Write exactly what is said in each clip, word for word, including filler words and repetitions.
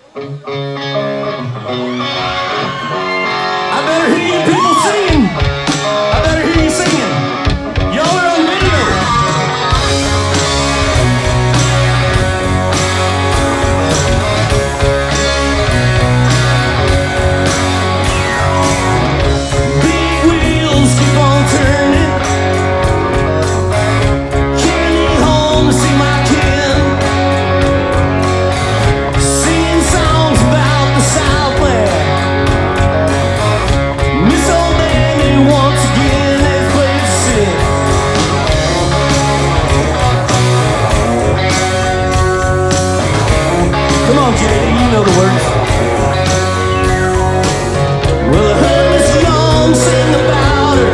I better hear you people singing. I better hear you singing. Y'all are on video. Big wheels keep on turning. Carry me home to see my kin. Singing songs about the Southland. Miss old Annie once again has played to sing. Come on, J D, you know the words. Well, I heard Miss Young sing about her.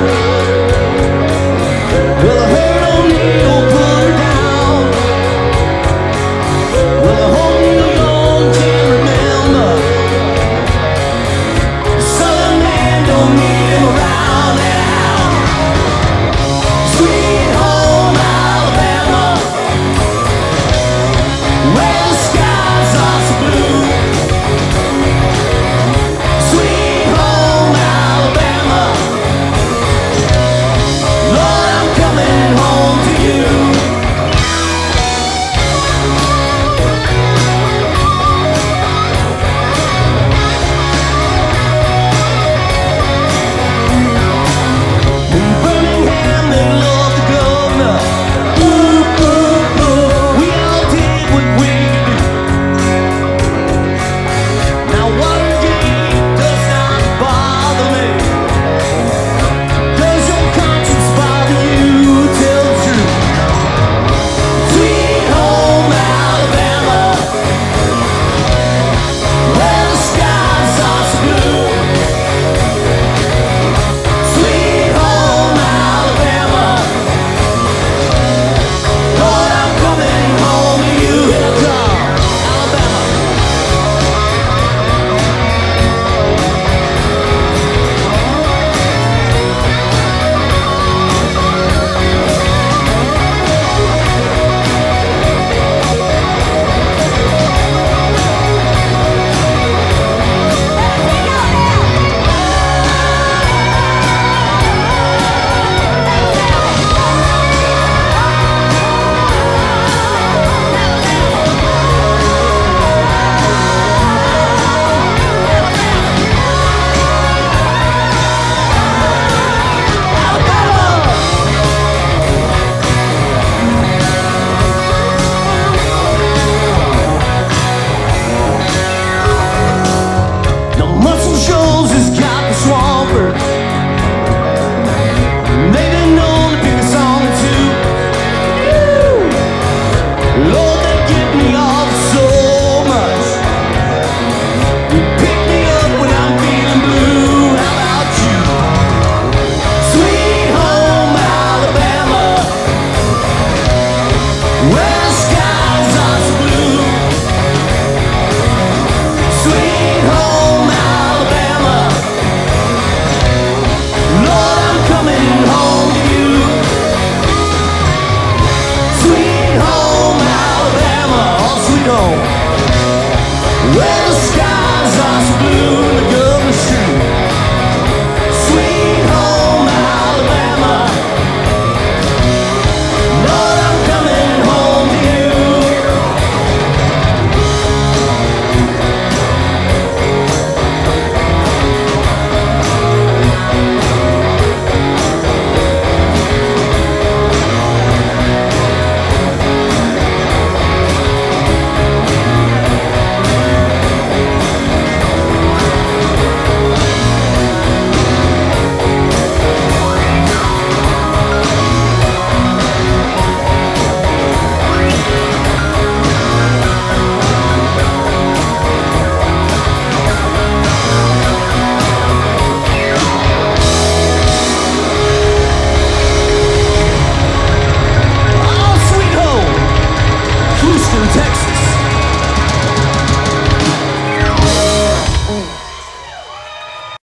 Well, I heard O'Neill put her down. Well, I hope you young can remember. Southern man don't need him around now. Sweet home Alabama, where the skies are so blue. Sweet home Alabama, Lord, I'm coming home to you. In Birmingham, they love the governor. Ooh, ooh, ooh, we all did what we could do. Now Watergate does not bother me. Does your conscience bother you? Tell the truth. Sweet home Alabama, where the skies are so blue. Sweet home Alabama, Lord, I'm coming home to you. Here I come, Alabama. Now Muscle Shoals has got the Swampers. They've been known to pick a song or two. Lord, they get me off so much. You pick me up when I'm feeling blue. How about you? Sweet home Alabama, where the skies are so blue. Sweet home Alabama, Lord, I'm coming home to you. Sweet home Alabama, oh sweet home, where